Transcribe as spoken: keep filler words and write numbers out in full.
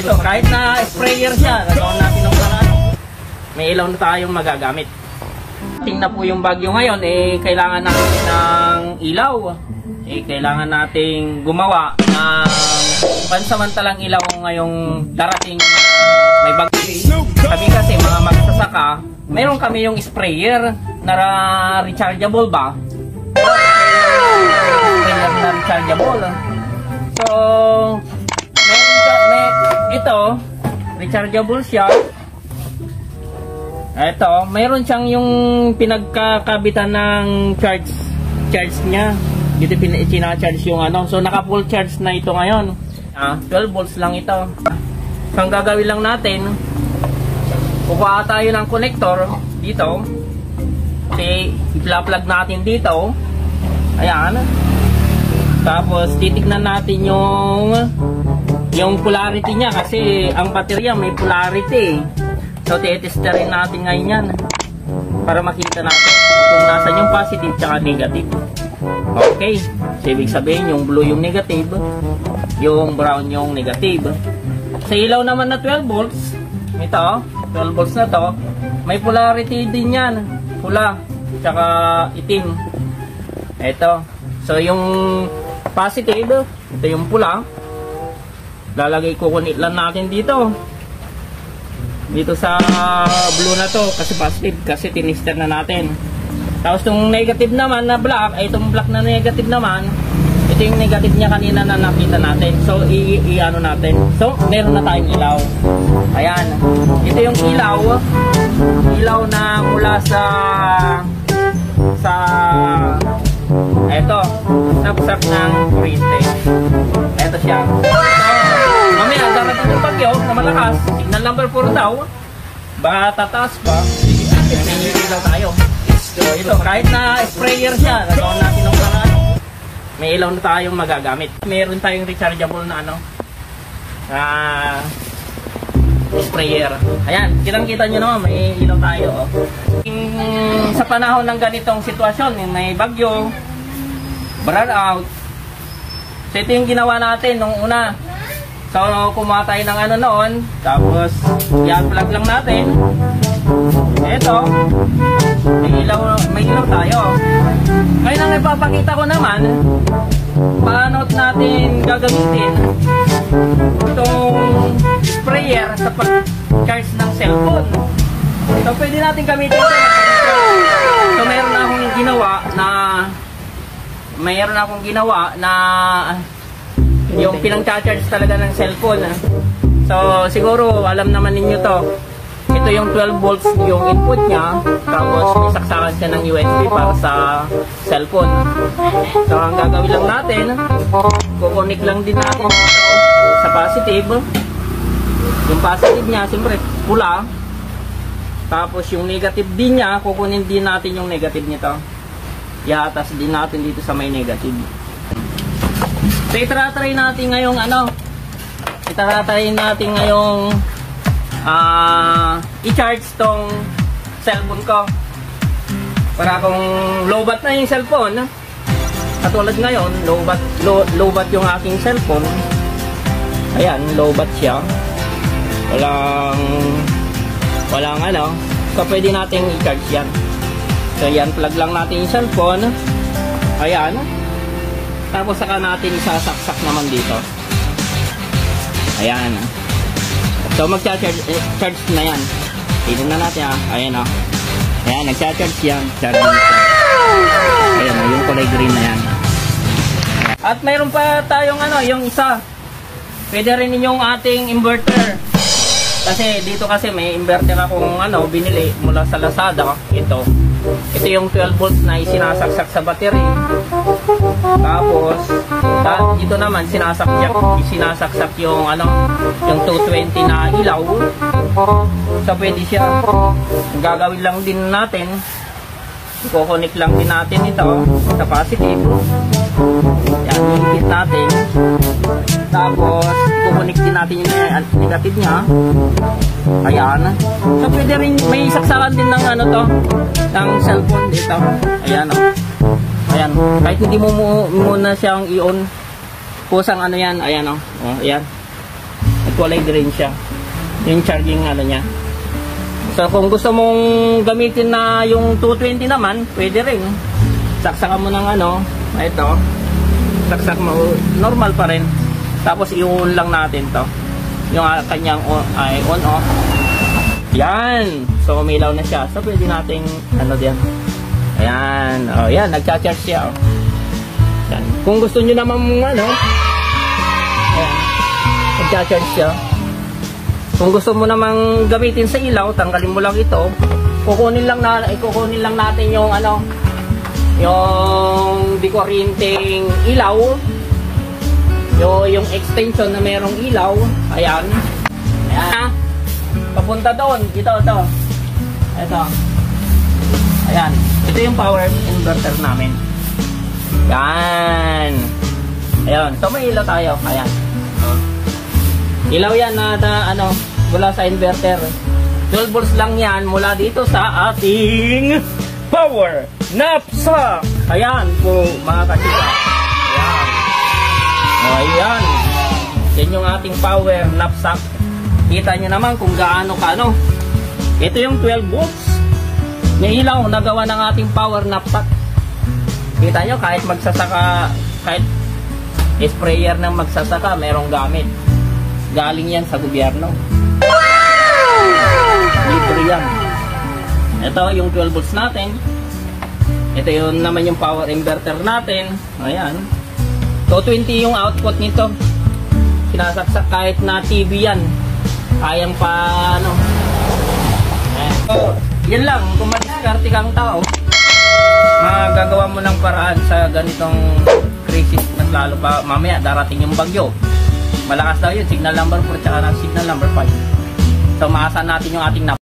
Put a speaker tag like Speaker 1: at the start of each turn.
Speaker 1: Ito, kahit na sprayer siya, nagawa natin ng paraan, may ilaw na tayong magagamit. Tingnan po yung bagyo ngayon, eh, kailangan natin ng ilaw. Eh, kailangan nating gumawa ng pansamantalang ilaw ngayong darating may bagyo. Sabi kasi mga magsasaka, meron kami yung sprayer na rechargeable ba? Sprayer na rechargeable. So, meron ka, may, ito, rechargeable siya. Ito, mayroon siyang yung pinagkakabitan ng charge charge niya. Dito pina-charge yung ano. So, naka full charge na ito ngayon. Ah, twelve volts lang ito. So, ang gagawin lang natin, kukuha tayo ng connector dito. Kasi, i-plug natin dito. Ayan. Tapos, titignan natin yung yung polarity niya. Kasi, ang baterya may polarity. So, titesterin natin ngayon yan para makita natin kung nasan yung positive tsaka negative. Okay. So, ibig sabihin, yung blue yung negative, yung brown yung negative. Sa ilaw naman na twelve volts, ito, twelve volts na to, may polarity din yan. Pula, tsaka itim. Ito. So, yung positive, ito yung pula. Lalagay ko kunit lang natin dito. Dito sa blue na to kasi positive kasi tinister na natin. Tapos itong negative naman na black, ay itong black na negative naman, ito yung negative niya kanina na nakita natin. So i-ano natin. So meron na tayong ilaw. Ayan. Ito yung ilaw. Ilaw na mula sa sa eto, sapsap ng kuryente. Eto siya. So, mamaya, darating yung bagyo na malakas, signal number four daw, baka tataas pa, may ilaw tayo. So, ito, kahit na sprayer siya, nagawa natin ng paraan, may ilaw na tayong magagamit. Meron tayong rechargeable na ano, ah, sprayer. Ayan, kitang-kita nyo naman, may ilaw tayo. Oh. In, sa panahon ng ganitong sitwasyon, may bagyo, burn out. So, ito yung ginawa natin nung una. So, kumuha tayo ng ano noon, tapos i-unplug lang natin. Ito, may ilaw, may ilaw tayo. Ngayon ang ipapakita ko naman, paano natin gagamitin itong sprayer sa pag-charge ng cellphone. So, pwede natin gamitin ito. So, mayroon na akong ginawa na mayroon akong ginawa na yung pinang-charge talaga ng cellphone. So, siguro, alam naman ninyo to. Ito yung twelve volts yung input niya. Tapos, may saksakan siya ng U S B para sa cellphone. So, ang gagawin lang natin, kukunik lang din natin sa positive. Yung positive niya, siyempre, pula. Tapos, yung negative din niya, kukunin din natin yung negative nito. Iatas din natin dito sa may negative. So, itra-try natin ngayong ano, itra-try natin ngayong uh, i-charge tong cellphone ko. Para kung low-bat na yung cellphone, katulad ngayon, low-bat low, low-bat yung aking cellphone. Ayan, low-bat siya. Walang, walang ano. So, pwede natin i-charge yan. So, yan, plug lang natin yung cellphone. Ayan. Tapos saka natin isasaksak naman dito. Ayan. So magcha-charge eh, charge na yan. Tignan na natin ah. Ayan oh. Ayan, nagcha-charge yan. Charging siya. Ayan oh, yung kulay green na yan. At mayroon pa tayong ano, yung isa. Pwede rin yung ating inverter. Kasi dito kasi may inverter akong ano, binili mula sa Lazada. Ito. Ito yung twelve volts na isinasaksak sa battery. Tapos, dito naman sinasaksak, sinasaksak yung ano, yung two twenty na ilaw. So, pwede siya. Ang gagawin lang din natin, i-connect lang din natin ito sa positive. Yan, i-hit natin. Tapos, i-connect din natin yung negative niya. Ayan. So, pwede rin, may saksakan din ng ano to, ng cellphone dito. Ayan o. Oh. Ayan. Kahit hindi mo muna siyang i-on, kusang ano yan. Ayan o. Oh. Oh, ayan. kulay green siya. Yung charging ano niya. So kung gusto mong gamitin na yung two twenty naman, pwede rin. Saksakan mo ng ano, ito. Saksak mo, normal pa rin. Tapos i-on lang natin to. Yung uh, kanyang on, ay on off. Yan. So umilaw na siya. So pwede nating ano diyan. Ayan. Oh, yan, nagcha-charge siya. Oh. Yan. Kung gusto niyo naman ano, ayan. Nagcha-charge siya. Kung gusto mo namang gamitin sa ilaw, tanggalin mo lang ito. Kukunin lang na ikukunin lang natin yung ano, yung di kuryenteng ilaw. Yung yung extension na merong ilaw. Ayan. Ayan. Papunta doon. Ito, ito. Ito. Ayan. Ito yung power inverter namin. Yan. Ayan. So may ilaw tayo. Ayan. Ilaw yan na, na ano, mula sa inverter. twelve volts lang yan mula dito sa ating power knapsack. Ayan po mga kachika. Ayan. Ayan. Yan yung ating power knapsack. Kita nyo naman kung gaano ka ano. Ito yung twelve volts na ilaw na gawa ng ating power knapsack. Kita nyo kahit magsasaka, kahit sprayer ng magsasaka, merong gamit. Galing yan sa gobyerno. Wow! Libre yan. Ito yung twelve volts natin. Ito yun naman yung power inverter natin. Ayan. two twenty yung output nito. Sinasaksak kahit na T V yan. Kayang pa ano. Ayan. So, yan lang. Kung madiskarte kang tao, magagawa mo ng paraan sa ganitong crisis. Mas lalo pa mamaya darating yung bagyo. Malakas daw yun, signal number four tsaka signal number five. So maasa natin yung ating